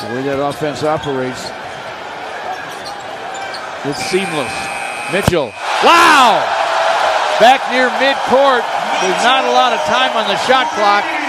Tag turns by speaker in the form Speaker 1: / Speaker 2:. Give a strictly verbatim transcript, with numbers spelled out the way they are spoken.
Speaker 1: The way that offense operates, it's seamless. Mitchell, wow! Back near midcourt. There's not a lot of time on the shot clock.